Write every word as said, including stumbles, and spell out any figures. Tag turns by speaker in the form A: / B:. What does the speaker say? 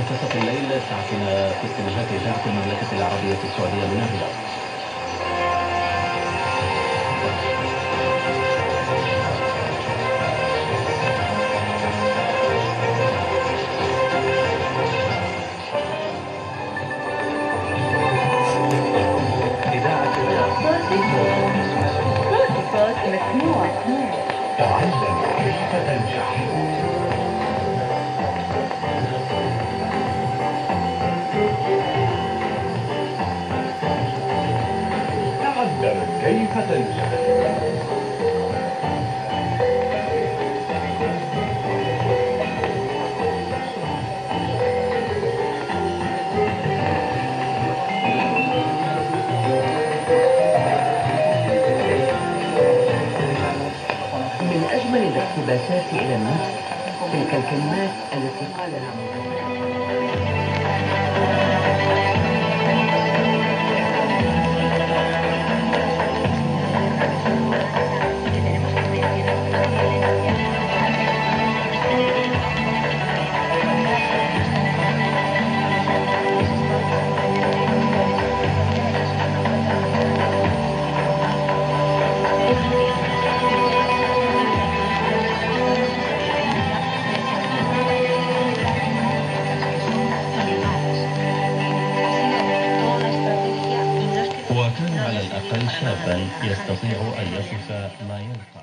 A: منتصف الليل ساعتنا في استديوهات إذاعة المملكة العربية السعودية من الرياض. إذاعة الرياض. تعلم كيف تنجح. تعلم كيف تنجح. من أجمل الاقتباسات إلى النفس تلك الكلمات التي قالها وكان على الأقل شابا يستطيع أن يصف ما يلقى.